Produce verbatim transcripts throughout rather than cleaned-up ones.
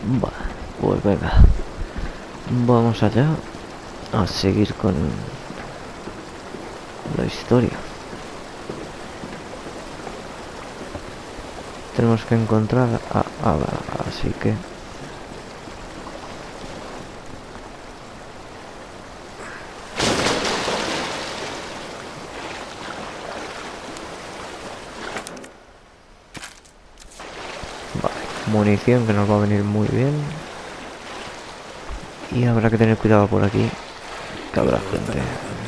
Va, pues venga. Vamos allá a seguir con la historia. Tenemos que encontrar a Abra, así que... Vale, munición que nos va a venir muy bien. Y habrá que tener cuidado por aquí, que habrá gente.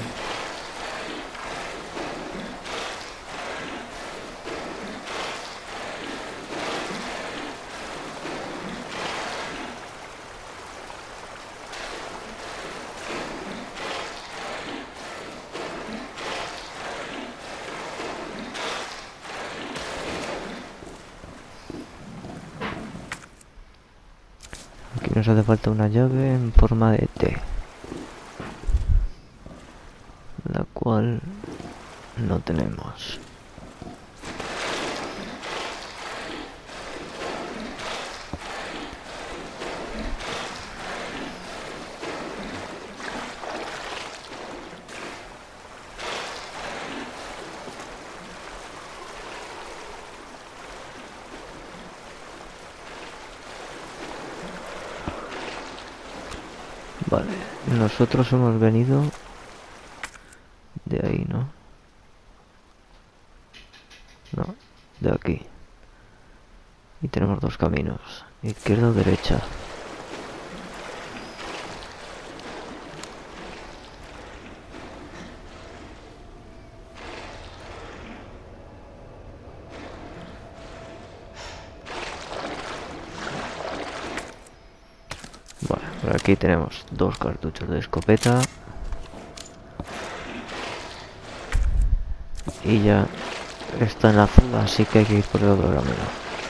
Aquí nos hace falta una llave en forma de T, la cual no tenemos. Vale, nosotros hemos venido de ahí, ¿no? No, de aquí. Y tenemos dos caminos, izquierda o derecha. Vale, por aquí tenemos dos cartuchos de escopeta. Y ya está en azul, así que hay que ir por el otro camino.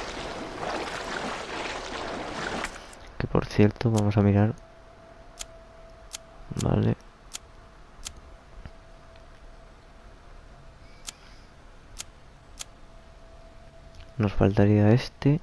Que por cierto, vamos a mirar. Vale. Nos faltaría este.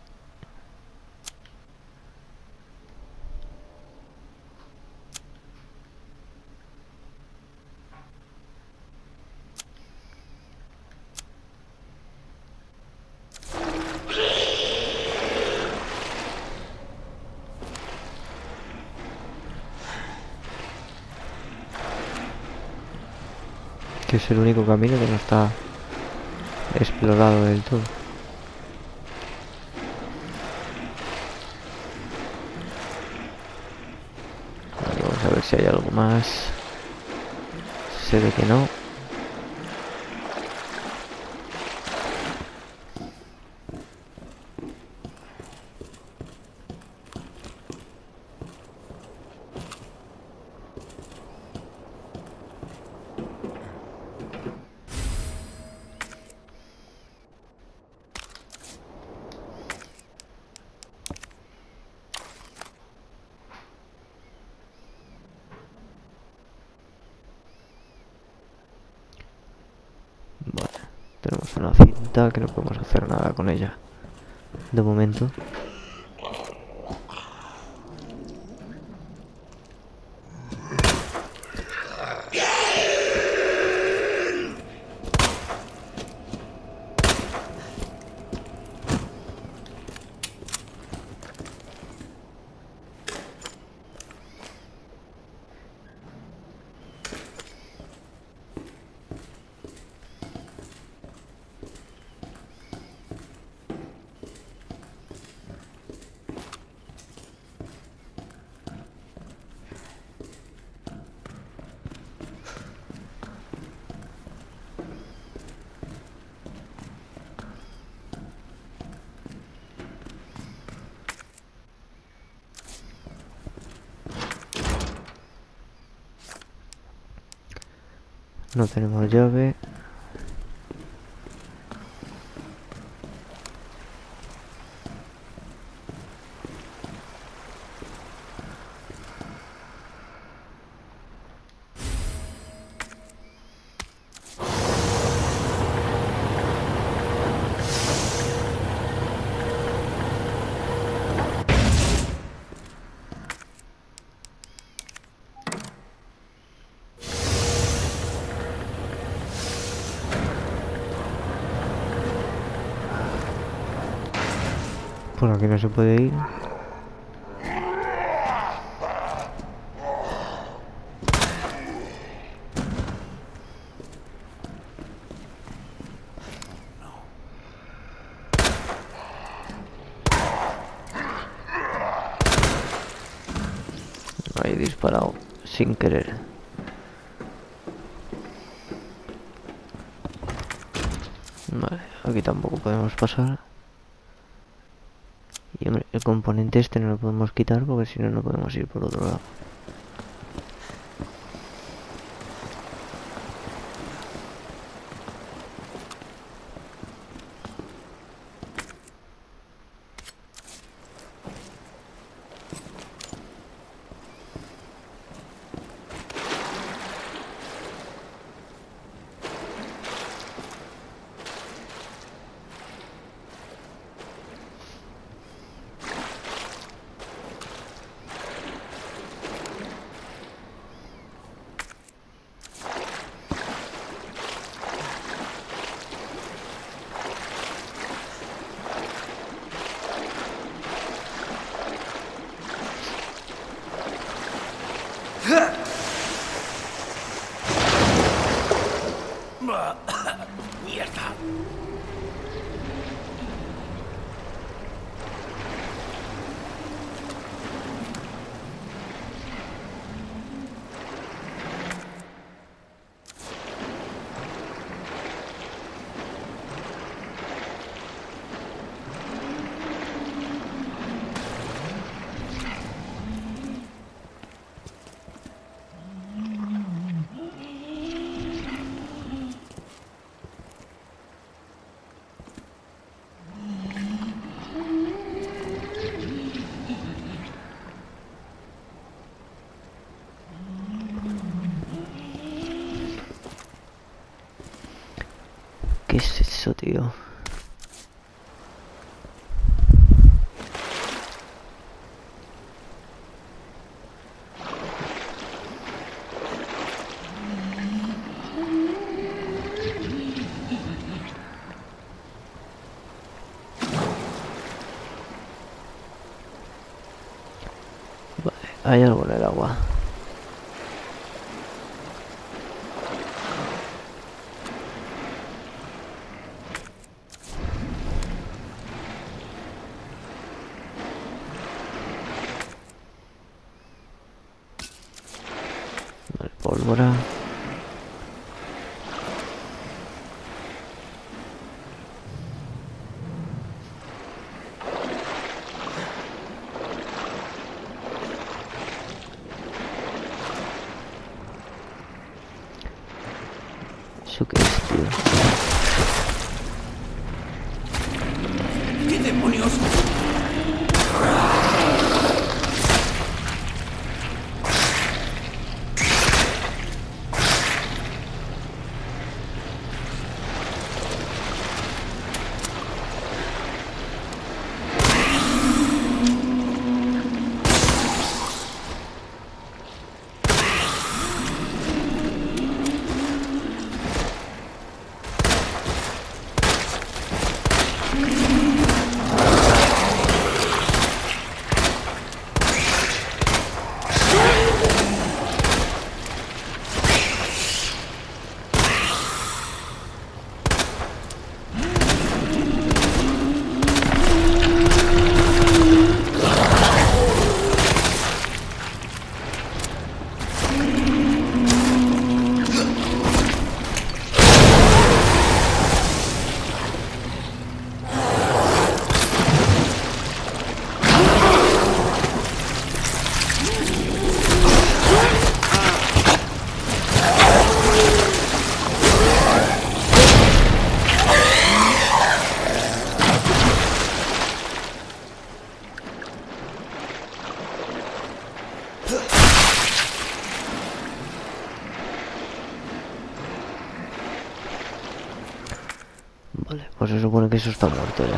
Que es el único camino que no está explorado del todo. Vale, vamos a ver si hay algo más. Se ve que no. Tenemos una cinta que no podemos hacer nada con ella de momento. No tenemos llave. Por aquí no se puede ir. Ahí he disparado sin querer. Vale, aquí tampoco podemos pasar. Y hombre, el componente este no lo podemos quitar porque si no, no podemos ir por otro lado. ¡Mierda! ¿Qué es eso, tío? Vale, hay algo en el agua. Pólvora. ¿Eso qué es, tío? ¿Qué demonios? Vale, pues se supone que eso está muerto ya.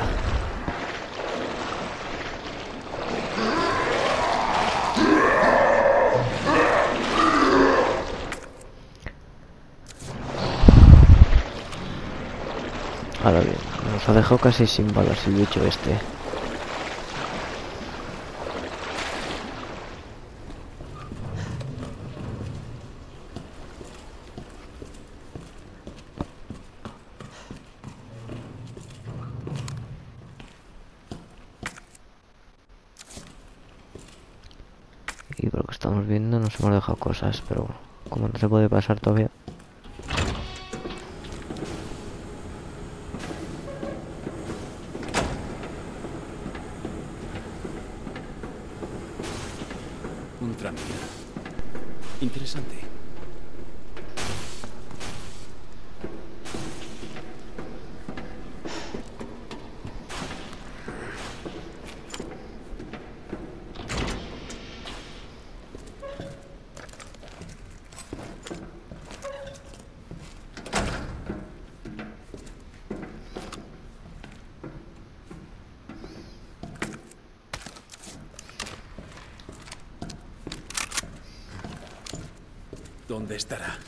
Ahora bien, nos ha dejado casi sin balas el bicho este. Nos hemos dejado cosas, pero bueno, como no se puede pasar todavía. Un tranvía. Interesante. ¿Dónde estará?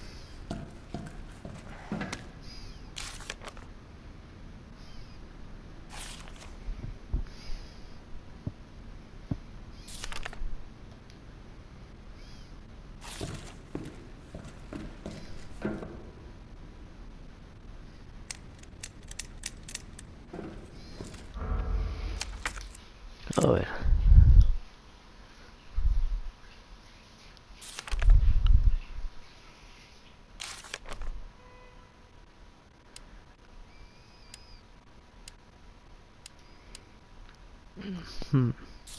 A ver. Hmm.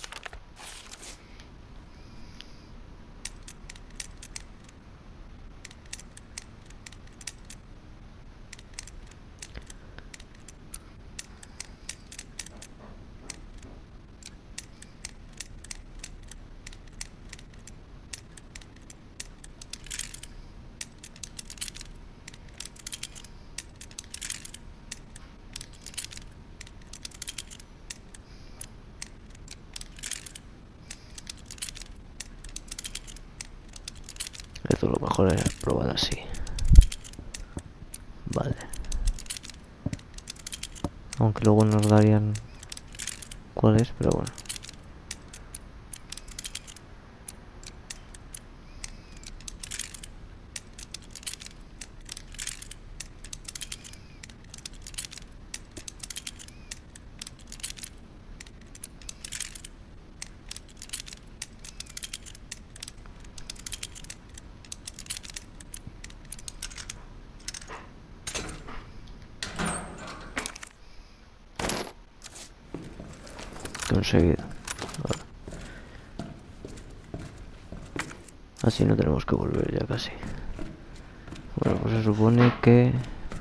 Esto lo mejor es probar así. Vale. Aunque luego nos darían cuál es, pero bueno. Conseguido. Vale. Así no tenemos que volver ya casi. Bueno, pues se supone que...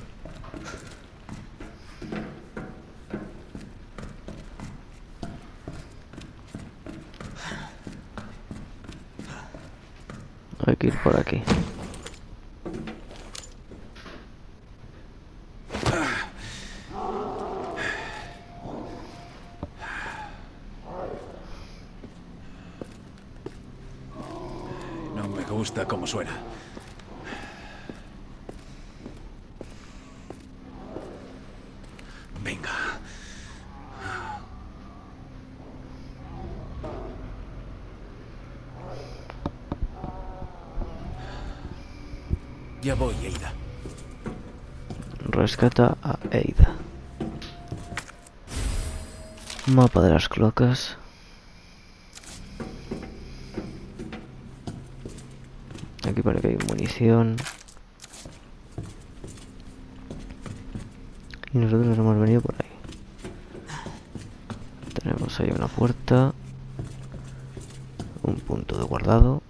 hay que ir por aquí. No me gusta cómo suena. Venga. Ya voy, Ada. Rescata a Ada. Mapa de las cloacas. Aquí parece que hay munición. Y nosotros nos hemos venido por ahí. Tenemos ahí una puerta. Un punto de guardado.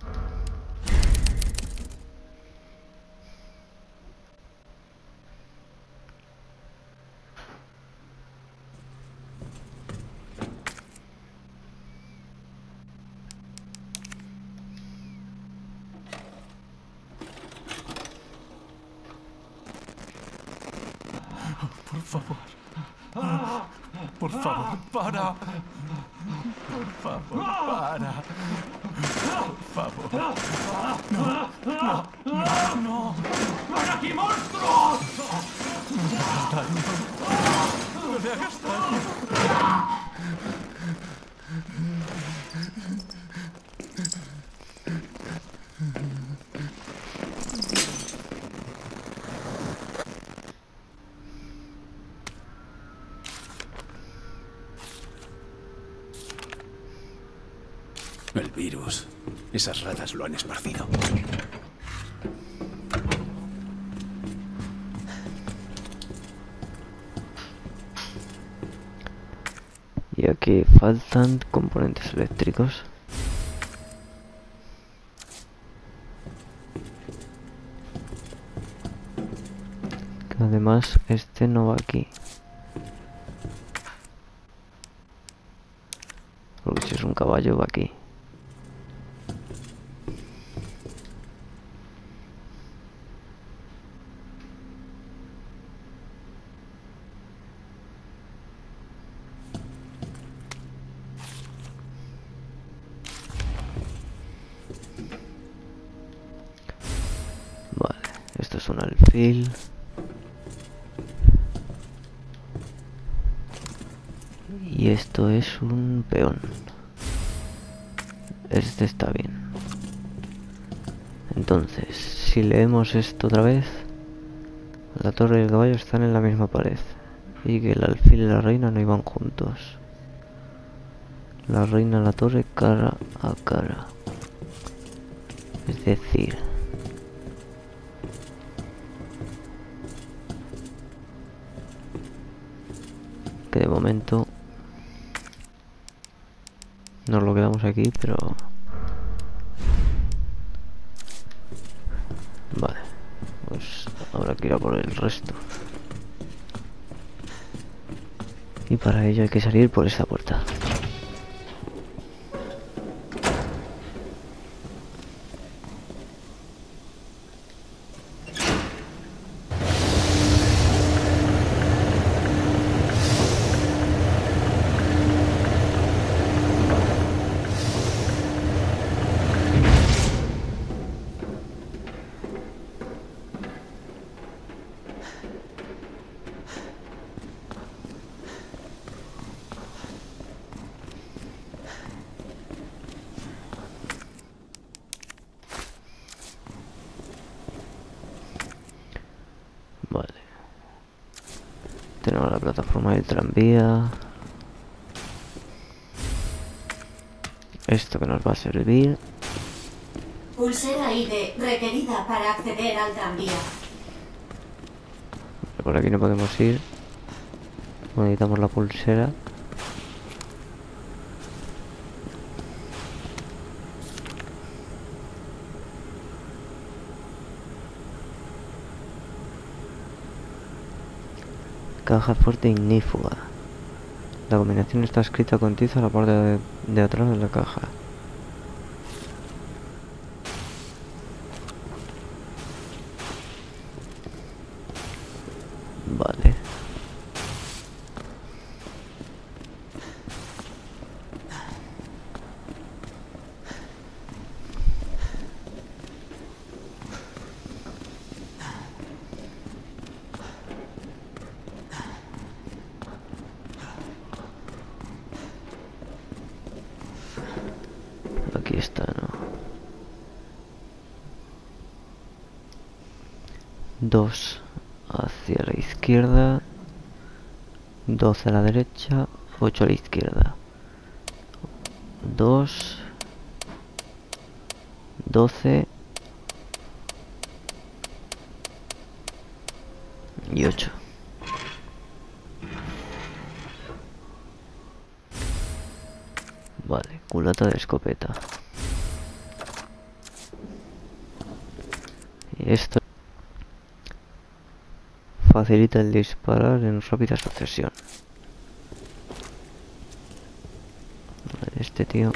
Por favor. Por favor, para. Por favor, para. Por favor. No, no, no, no. ¡Ven aquí, monstruo! No me hagas daño. No me hagas daño. El virus. Esas ratas lo han esparcido. Y aquí faltan componentes eléctricos. Que además este no va aquí. Porque si es un caballo va aquí. Vale, esto es un alfil. Y esto es un peón. Este está bien. Entonces, si leemos esto otra vez, la torre y el caballo están en la misma pared. Y que el alfil y la reina no iban juntos. La reina y la torre cara a cara. Es decir... que de momento... nos lo quedamos aquí, pero... vale. Pues habrá que ir a por el resto. Y para ello hay que salir por esta puerta. Vale. Tenemos la plataforma del tranvía. Esto que nos va a servir. Pulsera I D requerida para acceder al tranvía. Por aquí no podemos ir. Necesitamos la pulsera. Caja fuerte ignífuga. La combinación está escrita con tiza en la parte de, de atrás de la caja. Vale. Aquí está, ¿no? Dos hacia la izquierda, doce a la derecha, ocho a la izquierda. Dos, doce y ocho. Vale, culata de escopeta. Y esto facilita el disparar en rápida sucesión. Vale, este tío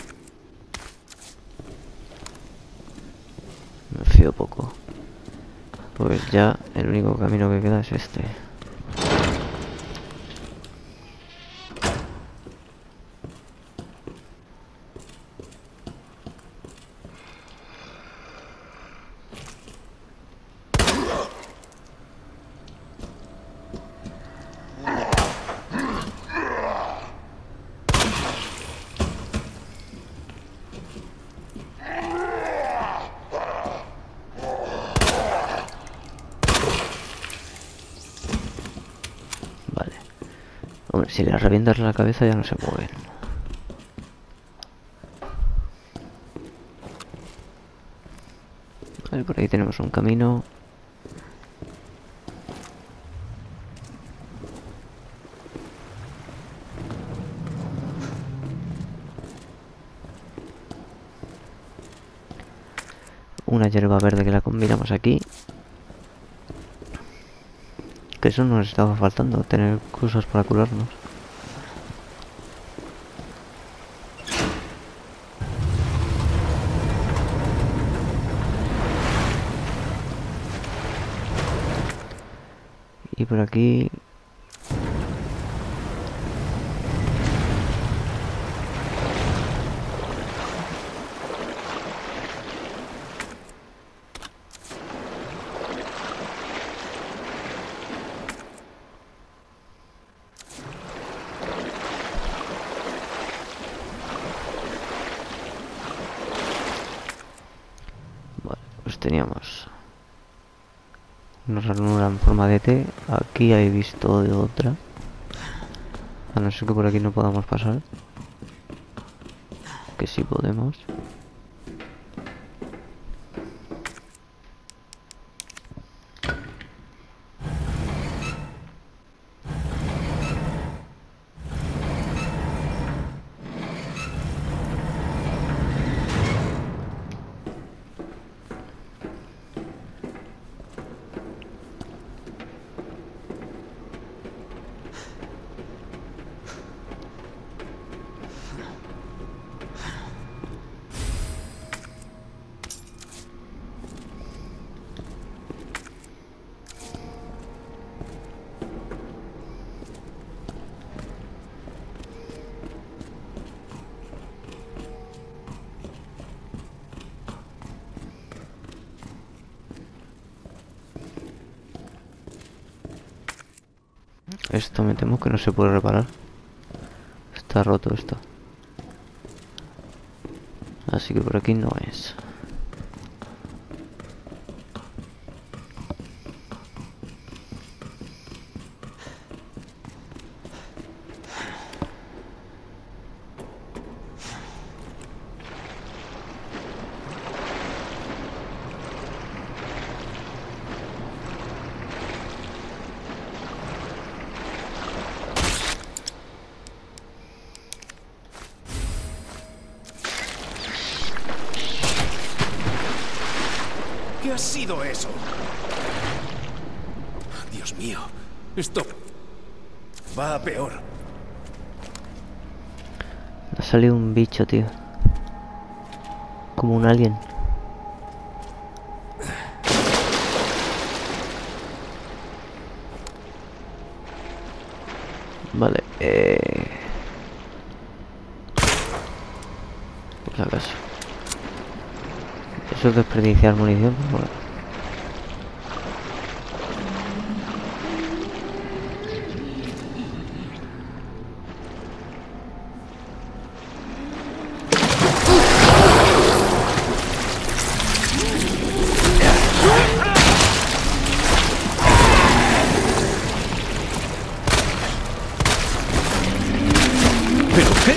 me fío poco. Pues ya el único camino que queda es este. Hombre, si le revientas la cabeza ya no se mueven. Vale, por ahí tenemos un camino. Una hierba verde que la combinamos aquí. Que eso nos estaba faltando, tener cosas para curarnos. Y por aquí... Vale, pues teníamos una ranura en forma de T. Aquí he visto de otra. A no ser que por aquí no podamos pasar. Que sí podemos. Esto me temo que no se puede reparar. Está roto esto. Así que por aquí no es. ¿Qué ha sido eso? Dios mío, esto va a peor. Ha salido un bicho, tío. Como un alien. Vale, eh... por si acaso. Eso es desperdiciar munición, pero bueno. ¿Pero qué?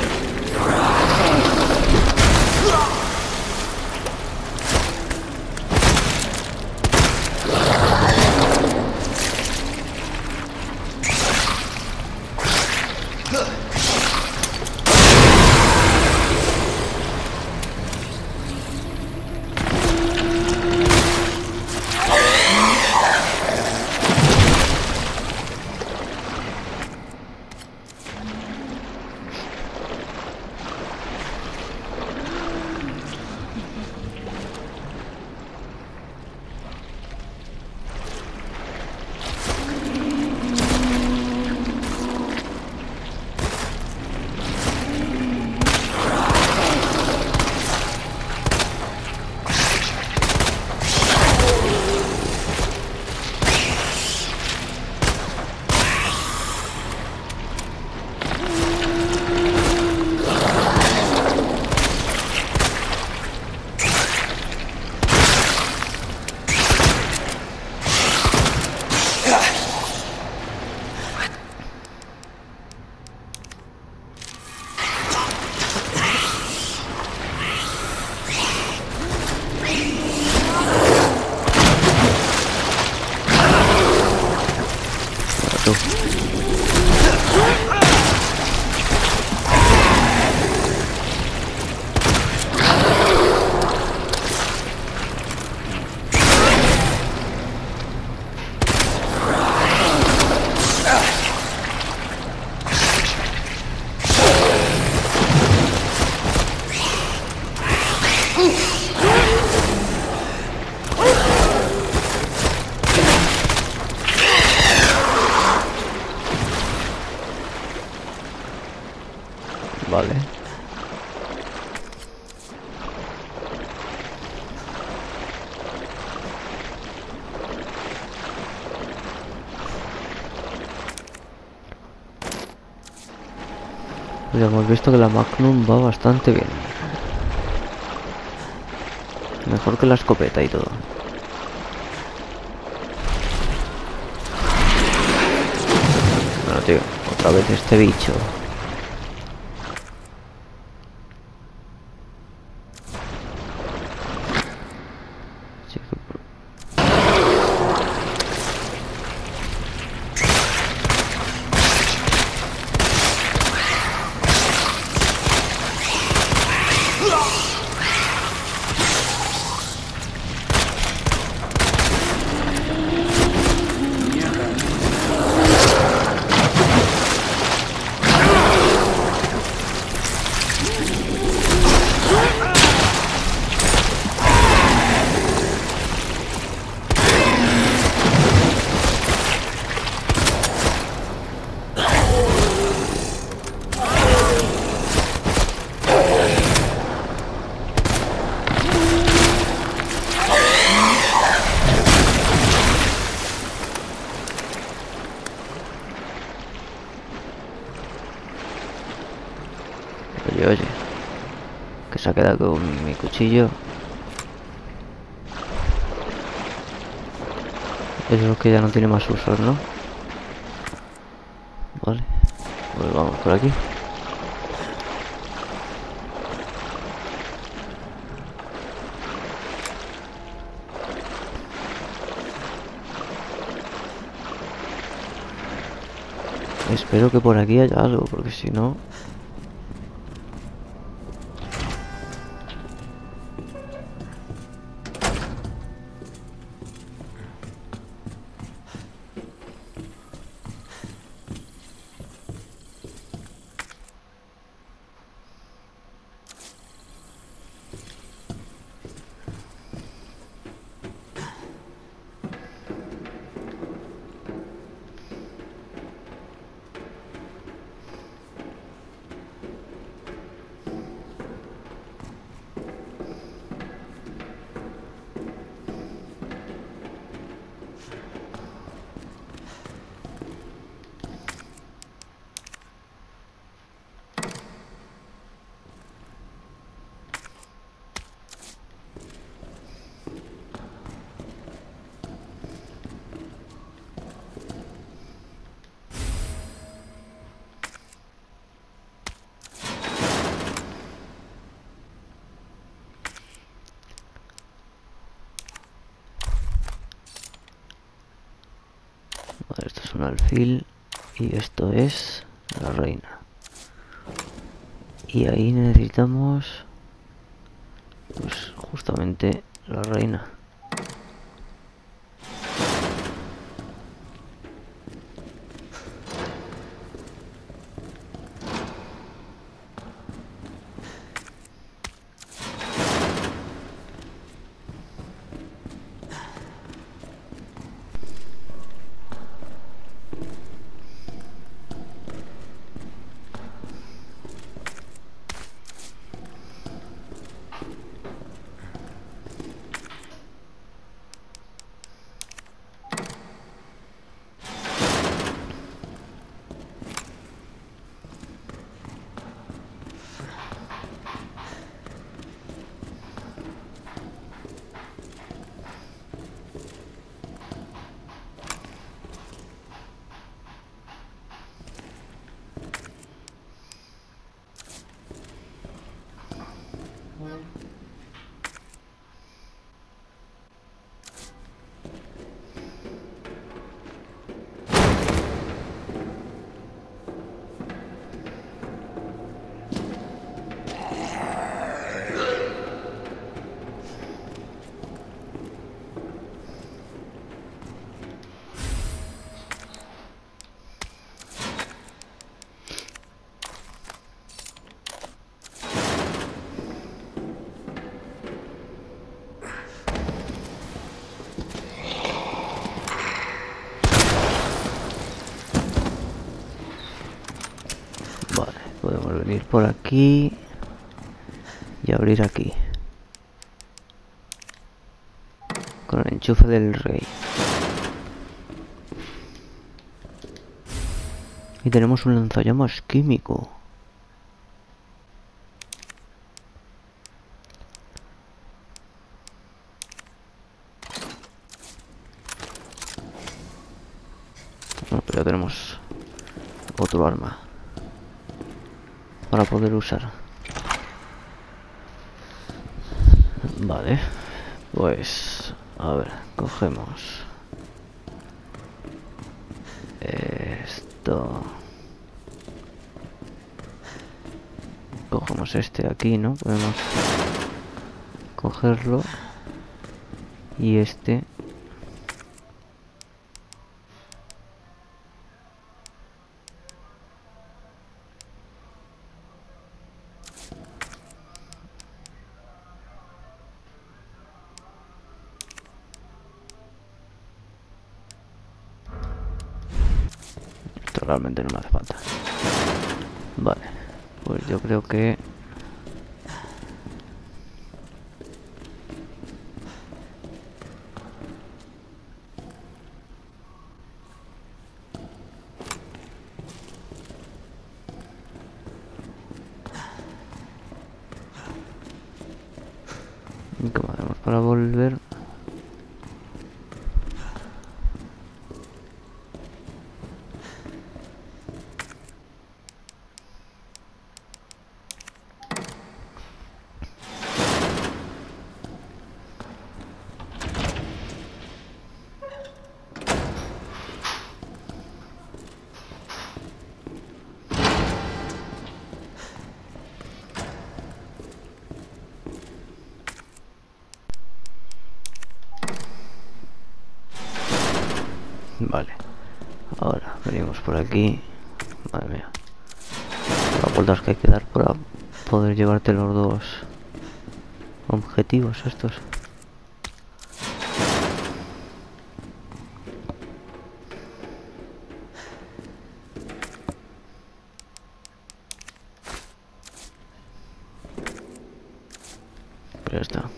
tú. Vale. Pues ya hemos visto que la Magnum va bastante bien. Mejor que la escopeta y todo. Bueno, tío, otra vez este bicho. Oye, oye, que se ha quedado con mi cuchillo. Eso es que ya no tiene más usos, ¿no? Vale, pues vamos por aquí. Espero que por aquí haya algo, porque si no... Vale, esto es un alfil y esto es la reina. Y ahí necesitamos pues justamente la reina. venir por aquí y abrir aquí con el enchufe del rey. Y tenemos un lanzallamas químico. Bueno, pero ya tenemos otro arma para poder usar. Vale, pues a ver, cogemos esto, cogemos este de aquí, ¿no? Podemos cogerlo y este. Realmente no me hace falta. Vale, pues yo creo que ¿cómo hacemos para volver? Vale, ahora venimos por aquí. Madre mía, las vueltas que hay que dar para poder llevarte los dos objetivos estos. Pero ya está.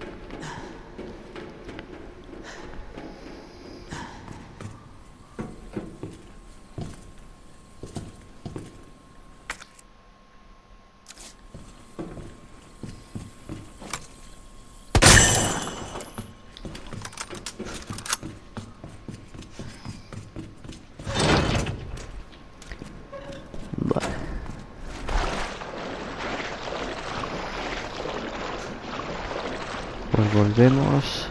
Pues volvemos.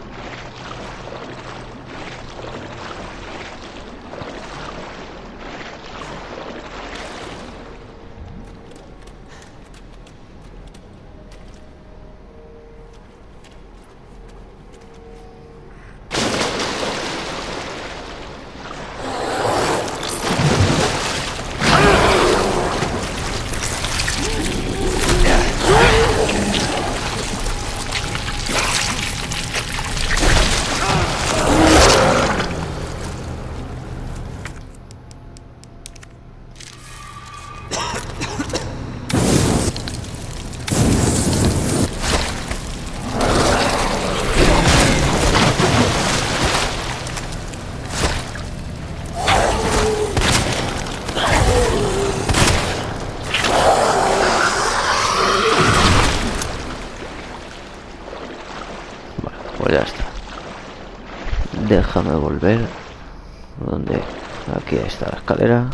Pues ya está. Déjame volver. Donde aquí está la escalera.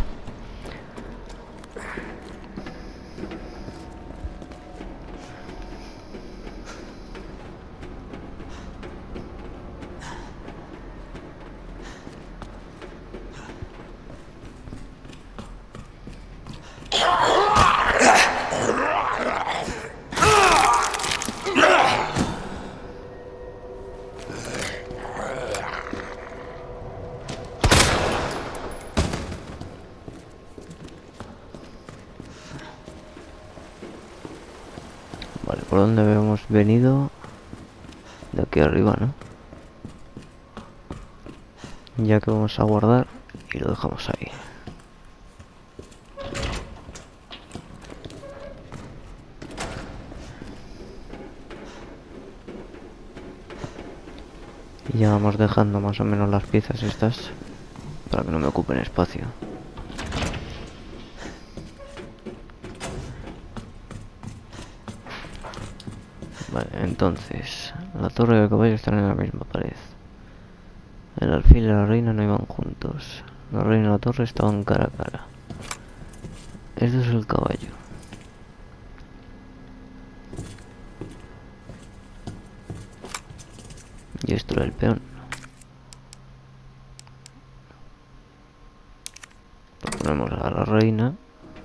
Vale, ¿por dónde habíamos venido? De aquí arriba, ¿no? Ya que vamos a guardar y lo dejamos ahí. iremos dejando más o menos las piezas estas para que no me ocupen espacio. Vale, entonces la torre y el caballo están en la misma pared. El alfil y la reina no iban juntos. La reina y la torre estaban cara a cara. Este es el caballo. Y esto era el peón. Pues ponemos a la reina.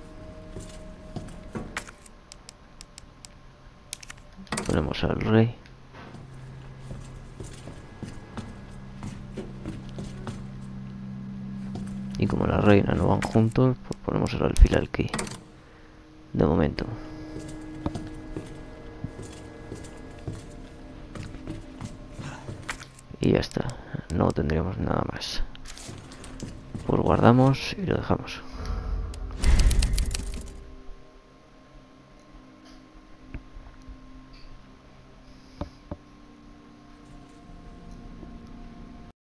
Ponemos al rey. Y como la reina no van juntos, pues ponemos el alfil aquí. De momento. Y ya está. No tendríamos nada más. Pues guardamos y lo dejamos.